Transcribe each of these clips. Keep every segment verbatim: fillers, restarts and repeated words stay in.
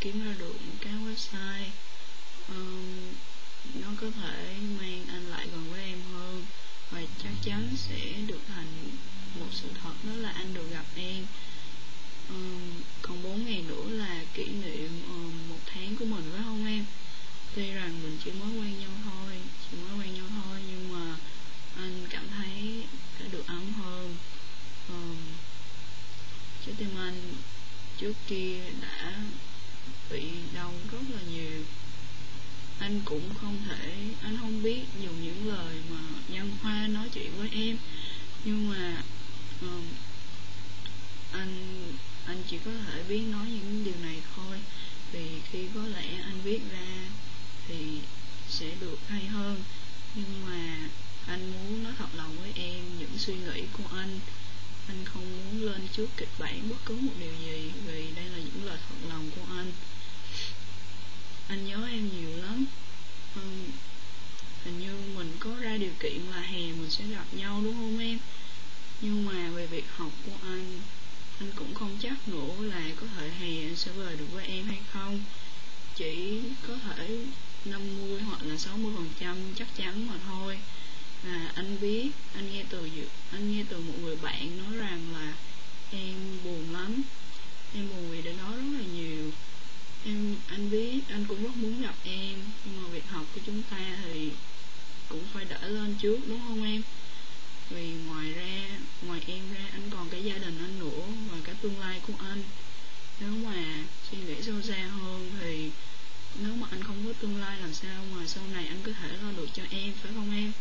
kiếm ra được một cái website um, nó có thể mang anh lại gần với em hơn, và chắc chắn sẽ được thành một sự thật, đó là anh được gặp em. um, Còn bốn ngày nữa là kỷ niệm um, một tháng của mình, phải không em? Tuy rằng mình chỉ mới quen nhau thôi Chỉ mới quen nhau thôi Nhưng mà anh cảm thấy đã được ấm hơn. um, Trái tim anh trước kia đã bị đau rất là nhiều. Anh cũng không thể Anh không biết dùng những lời mà văn hoa nói chuyện với em, nhưng mà um, Anh Anh chỉ có thể biết nói những điều này thôi. Vì khi có lẽ anh viết ra thì sẽ được hay hơn. Nhưng mà anh muốn nói thật lòng với em những suy nghĩ của anh. Anh không muốn lên trước kịch bản bất cứ một điều gì, vì đây là những lời thật lòng của anh. Anh nhớ em nhiều lắm. um, Hình như mình có ra điều kiện là hè mình sẽ gặp nhau, đúng không em? Nhưng mà về việc học của anh Anh cũng không chắc nữa là có thể hè anh sẽ về được với em hay không. Chỉ có thể năm mươi hoặc là sáu mươi phần trăm chắc chắn mà thôi. Và anh biết, anh nghe từ anh nghe từ một người bạn nói rằng là em buồn lắm, em buồn vì đến đó rất là nhiều. Em anh biết anh cũng rất muốn gặp em, nhưng mà việc học của chúng ta thì cũng phải để lên trước, đúng không em? Vì ngoài ra, ngoài em ra, anh còn cả gia đình anh nữa, và cả tương lai của anh. Nếu mà suy nghĩ sâu xa hơn thì nếu mà anh không có tương lai, làm sao mà sau này anh có thể lo được cho em, phải không em?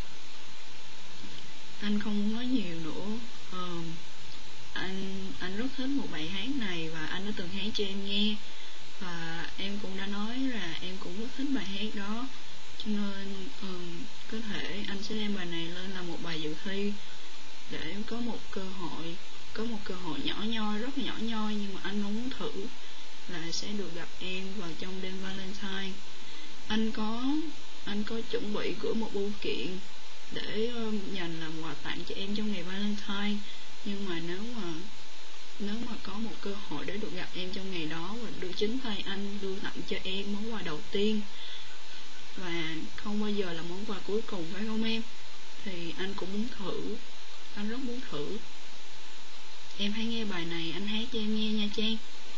Anh không muốn nói nhiều nữa. ờ, Anh anh rất thích một bài hát này, và anh đã từng hát cho em nghe. Và em cũng đã nói là em cũng rất thích bài hát đó. Cho nên um, có thể anh sẽ đem bài này lên làm một bài dự thi, để có một cơ hội Có một cơ hội nhỏ nhoi, rất nhỏ nhoi, nhưng mà anh mong muốn thử là sẽ được gặp em vào trong đêm Valentine. Anh có Anh có chuẩn bị gửi một bưu kiện để um, dành làm quà tặng cho em trong ngày Valentine. Nhưng mà nếu mà Nếu mà có một cơ hội để được gặp em trong ngày đó, và được chính tay anh đưa tặng cho em món quà đầu tiên, và không bao giờ là món quà cuối cùng, phải không em? Thì anh cũng muốn thử. Anh rất muốn thử. Em hãy nghe bài này, anh hát cho em nghe nha Trang.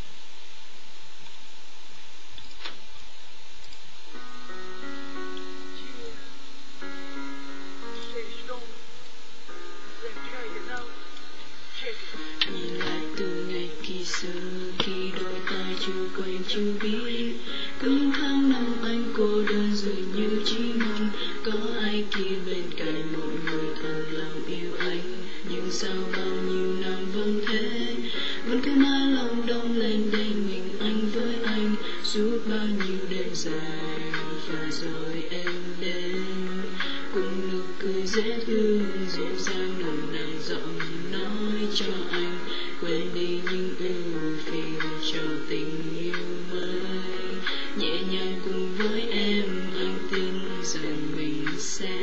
Nhìn lại từ ngày kỳ xưa, khi đôi ta chưa quen chưa biết, có những tháng năm anh cô đơn dường như chỉ mong có ai kia bên cạnh, một người thật lòng yêu anh. Nhưng sao bao nhiêu năm vẫn thế, vẫn cứ mãi lòng đông lên đây mình anh với anh, suốt bao nhiêu đêm dài. Và rồi em đến cùng nụ cười dễ thương, dịu dàng nồng nàn giọng nói cho anh quên đi những ưu phiền cho tình yêu mới. Nhẹ nhàng cùng với em, anh tin rằng mình sẽ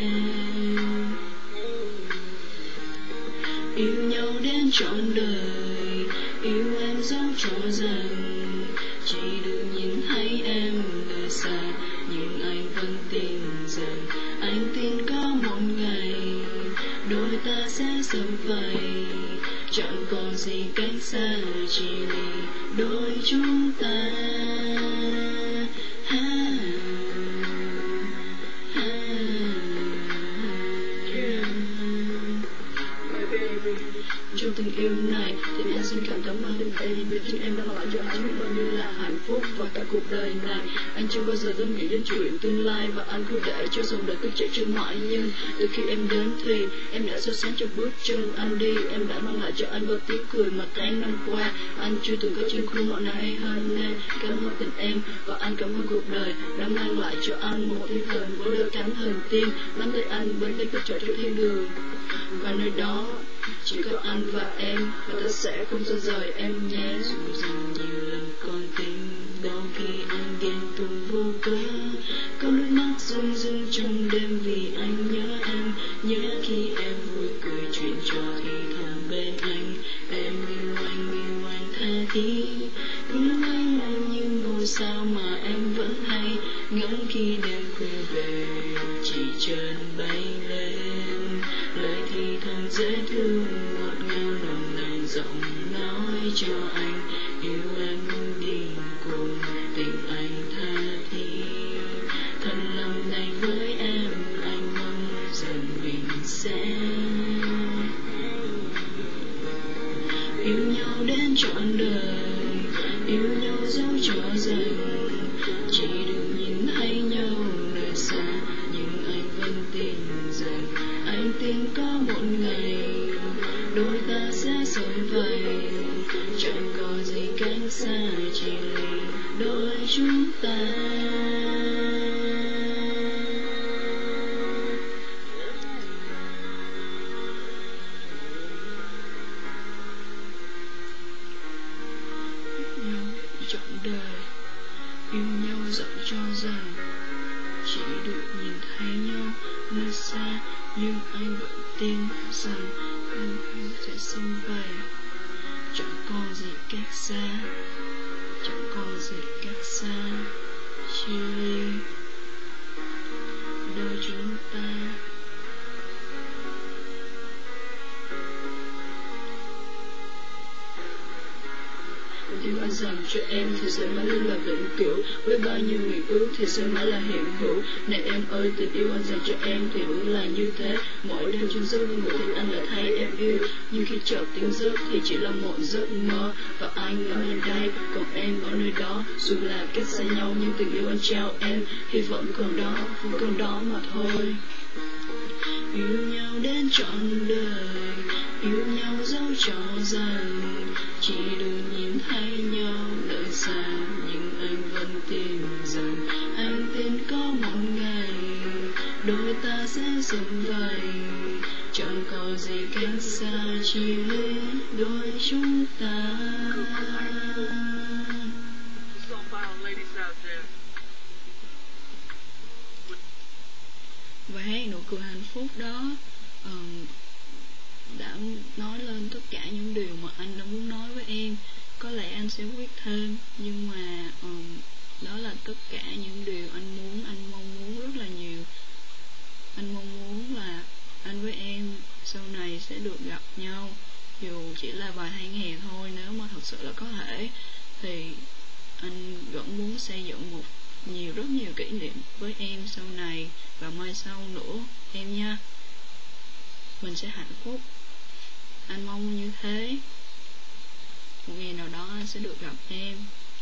yêu nhau đến trọn đời. Yêu em dẫu cho rằng chỉ được nhìn thấy em nơi xa, nhưng anh vẫn tin rằng, anh tin có một ngày đôi ta sẽ sum vầy, chẳng còn gì cách xa, chỉ vì đôi chúng ta. Ha, ha, trong tình yêu này thì anh xin cảm cảm ơn em, vì chính em đã mang lại cho anh biết bao nhiêu là hạnh phúc và cả cuộc đời này. Anh chưa bao giờ dám nghĩ đến chuyện tương lai, và anh cứ để cho dòng đời cứ chạy trôi mãi. Nhưng từ khi em đến thì em đã soi sáng cho bước chân anh đi. Em đã mang lại cho anh bao tiếng cười mà tháng năm qua anh chưa từng có trên khuôn mặt nào hay hơn. Nên cảm ơn tình em, và anh cảm ơn cuộc đời đã mang lại cho anh một thiên thần với đôi cánh thần tiên, nắm tay anh bên tay trở cho thiên đường. Và nơi đó chỉ có anh và em, và ta sẽ không xa rời em nhé. Dù rằng nhiều lần con tim đau khi anh ghen tuông vô cớ, có nước mắt rưng rưng trong đêm vì anh nhớ em. Nhớ khi em vui cười chuyện trò thì thầm bên anh. Em yêu anh, yêu anh tha thiết, những anh anh như một đâu sao mà em vẫn hay ngẫm khi đêm khuya về, chỉ trần bay lên lời thì thầm dễ thương ngọt ngào nồng nàn giọng nói cho anh yêu em đi cùng tình anh tha thiết. Thật lòng này với em anh mong dần mình sẽ yêu nhau đến trọn đời, yêu nhau dẫu cho dần, chỉ được nhìn thấy nhau nơi xa nhưng anh vẫn tin rằng anh tin có một ngày đôi ta sẽ sống vậy, chẳng có gì cách xa chỉ lì đôi chúng ta. Trọn đời yêu nhau dẫu cho dần, chỉ được nhìn thấy nhau nơi xa nhưng anh vẫn tin rằng anh sẽ sống về, chẳng còn gì cách xa, chẳng còn gì cách xa chỉ ly đôi chúng ta. Điều anh dành cho em thì sẽ mãi luôn là vĩnh cửu, với bao nhiêu nguyện ước thì sẽ mãi là hiện hữu. Này em ơi, tình yêu anh dành cho em thì vẫn là như thế. Mỗi đêm trong giấc ngủ thì anh lại thấy em yêu, nhưng khi chợt tiếng giấc thì chỉ là một giấc mơ. Và anh ở nơi đây, còn em ở nơi đó. Dù là cách xa nhau nhưng tình yêu anh trao em, hy vọng còn đó, vẫn còn đó mà thôi. Yêu nhau đến trọn đời, yêu nhau dẫu cho dần, chỉ được nhìn thấy nhau nơi xa nhưng anh vẫn tin rằng anh tin có một ngày đôi ta sẽ sống vậy, chẳng có gì cách xa chỉ lấy đôi chúng ta. Và hát nụ cười hạnh phúc đó um, đã nói lên tất cả những điều mà anh đã muốn nói với em. Có lẽ anh sẽ viết thêm, nhưng mà um, đó là tất cả những điều anh muốn, anh mong muốn rất là nhiều. Anh mong muốn là anh với em sau này sẽ được gặp nhau, dù chỉ là vài tháng hè thôi. Nếu mà thật sự là có thể thì anh vẫn muốn xây dựng một nhiều rất nhiều kỷ niệm với em sau này và mai sau nữa em nha. Mình sẽ hạnh phúc, anh mong như thế. Một ngày nào đó anh sẽ được gặp em.